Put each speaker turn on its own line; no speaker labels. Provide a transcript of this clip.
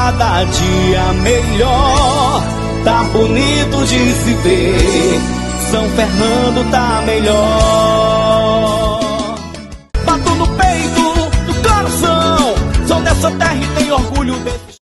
cada dia melhor. Tá bonito de se ver, São Fernando tá melhor. Bato no peito do coração, sou dessa terra e tenho orgulho desse